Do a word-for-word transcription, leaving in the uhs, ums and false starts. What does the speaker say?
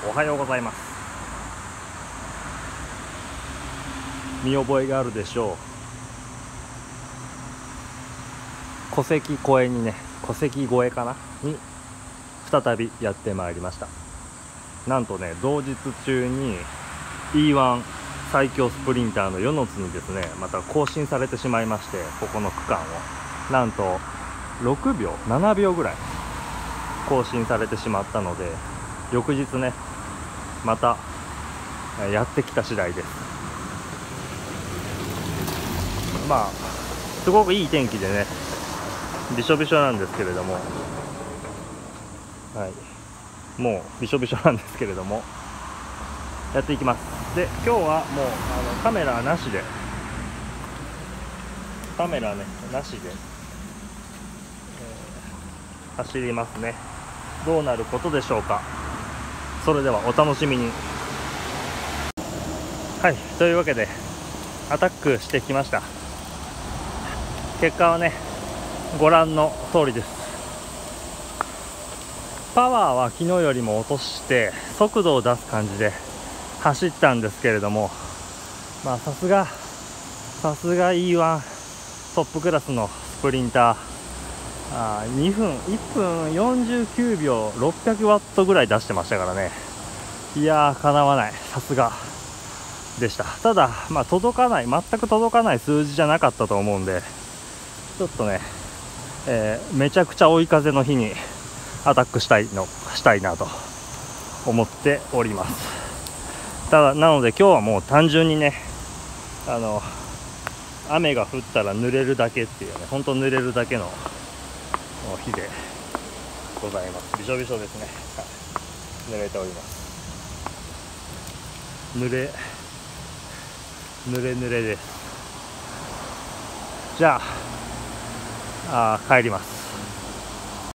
おはようございます。見覚えがあるでしょう。戸籍越えにね、戸籍越えかなに再びやってまいりました。なんとね、同日中に イーワン 最強スプリンターのヨノツにですね、また更新されてしまいまして、ここの区間をなんとろくびょうななびょうぐらい更新されてしまったので、翌日ねまたやってきた次第です。まあすごくいい天気でね、びしょびしょなんですけれども、はい、もうびしょびしょなんですけれどもやっていきます。で、今日はもうあのカメラなしでカメラねなしで、えー、走りますね。どうなることでしょうか。それではお楽しみに。はい、というわけでアタックしてきました。結果はねご覧の通りです。パワーは昨日よりも落として速度を出す感じで走ったんですけれども、まあさすがさすが イーワン トップクラスのスプリンター、あにふんいっぷんよんじゅうきゅうびょうろっぴゃくワットぐらい出してましたからね。いやー、かなわない、さすがでした。ただまあ届かない、全く届かない数字じゃなかったと思うんで、ちょっとね、えー、めちゃくちゃ追い風の日にアタックしたいのしたいなと思っております。ただなので今日はもう単純にね、あの雨が降ったら濡れるだけっていうね、本当濡れるだけの日でございます。びしょびしょですね、はい、濡れております。濡れ濡れ濡れです。じゃあ、あ帰ります。